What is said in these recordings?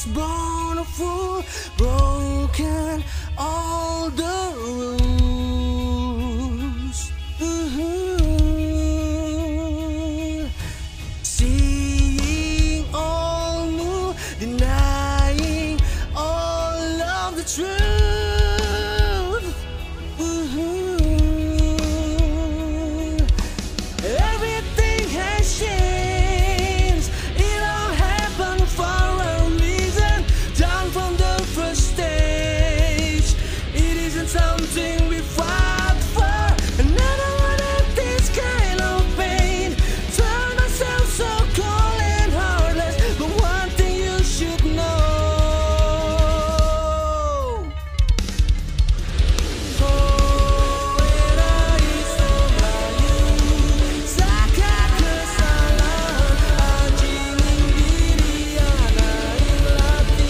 was born a fool, broken all the rules. Seeing all new, denying all of the truth. Everything has changed. It all happened for a reason. Down from the first stage. It isn't something we fought for. And I don't wanna this kind of pain. Turn ourselves so cold and heartless. But one thing you should know. Era itu bayu, zakah kesalahan, anjingin diri anak Lathi.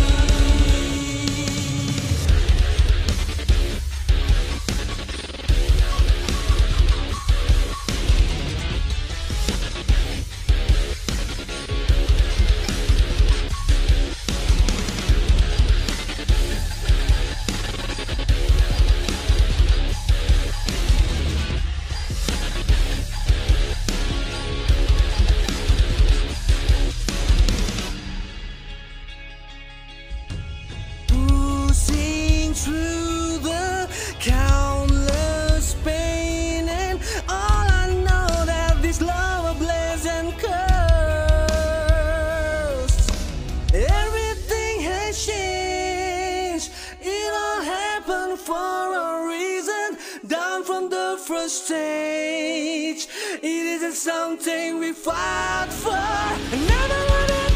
Pushing through the countless pain, and all I know that this love a blessed and cursed. Everything has changed. It all happened for a reason. Down from the first stage. It isn't something we fought for. Another one.